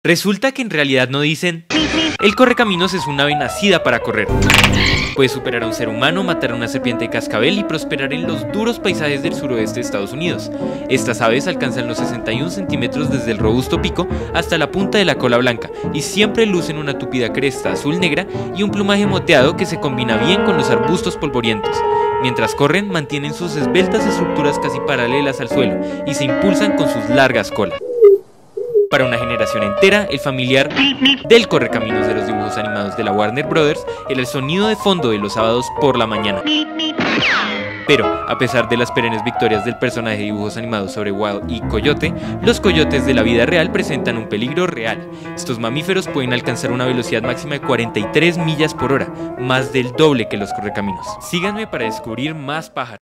Resulta que en realidad no dicen: el correcaminos es un ave nacida para correr. Puede superar a un ser humano, matar a una serpiente de cascabel y prosperar en los duros paisajes del suroeste de Estados Unidos. Estas aves alcanzan los 61 centímetros desde el robusto pico hasta la punta de la cola blanca y siempre lucen una tupida cresta azul-negra y un plumaje moteado que se combina bien con los arbustos polvorientos. Mientras corren, mantienen sus esbeltas estructuras casi paralelas al suelo y se impulsan con sus largas colas. Para una generación entera, el familiar del correcaminos de los dibujos animados de la Warner Brothers era el sonido de fondo de los sábados por la mañana. Pero, a pesar de las perennes victorias del personaje de dibujos animados sobre Wild y Coyote, los coyotes de la vida real presentan un peligro real. Estos mamíferos pueden alcanzar una velocidad máxima de 43 millas por hora, más del doble que los correcaminos. Síganme para descubrir más pájaros.